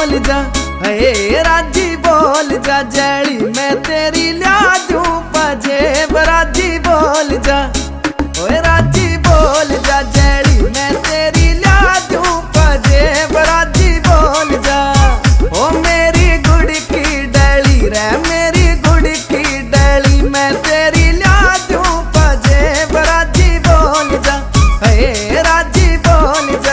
बोल जा, हे राजी बोल जा, जड़ी मैं तेरी ला दूं पजेब। राजी बोल जा, ओए राजी बोल जा, जड़ी मैं तेरी ला दूं पजेब। राजी बोल जा, ओ मेरी गुड़ की डली रे, मेरी गुड़ की डली, मैं तेरी ला दूं पजेब। राजी बोल जा, हे राजी बोल जा।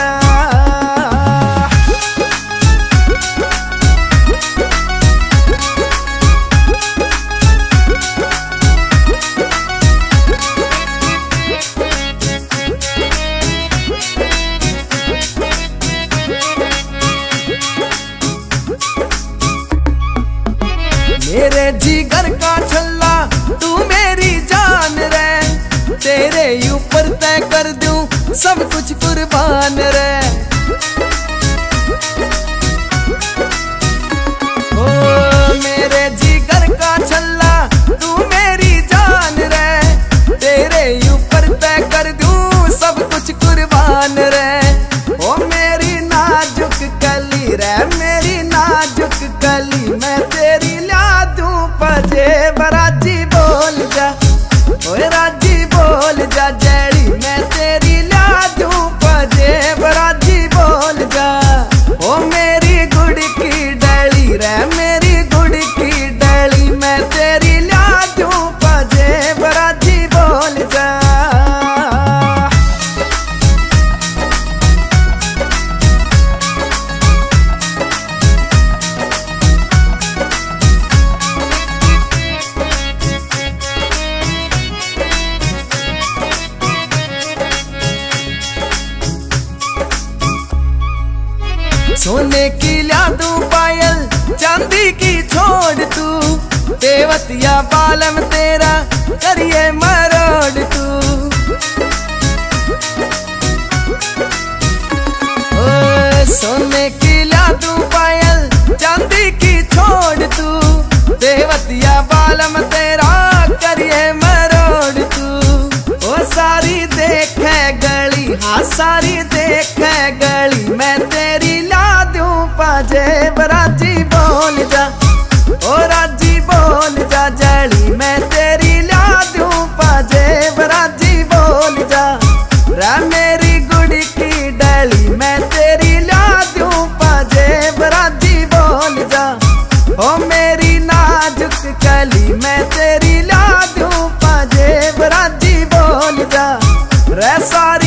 मेरे जिगर का छल्ला तू मेरी जान रे, तेरे ऊपर तय कर दूं सब कुछ कुर्बान रे। ओ मेरे जिगर का छल्ला तू मेरी जान रे, तेरे ऊपर तय कर दूं सब कुछ कुर्बान रे। ओ मेरी नाजुक कली रे, मेरी नाजुक कली, मैं तेरी पजेब। राजी बोल जा, ओए राजी बोल जा, जड़ी मैं तेरी ला दूं पजेब। राजी बोल जा, ओ मेरी गुड़ की डली रे, मेरी गुड़ की डली, मैं तेरी ला दूं पजेब। राजी बोल जा। सोने की ला दूं पायल, चांदी की छोड़ तू, देवतिया बालम तेरा करिए मरोड़ तू। ओ सोने की ला दूं पायल, चांदी की छोड़ तू, देवतिया बालम तेरा करिए मरोड़ तू। ओ सारी देखे गली, हाँ सारी देखे गली, मैं तेरी पजेब। राजी बोल जा, ओ राजी बोल जा, जड़ी मैं तेरी ला दूं पजेब। राजी बोल जा, रा मेरी गुड़ की डली, मैं तेरी ला दूं पजेब। राजी बोल जा, ओ मेरी नाजुक कली, मैं तेरी ला दूं पजेब। राजी बोल जा, रे सारी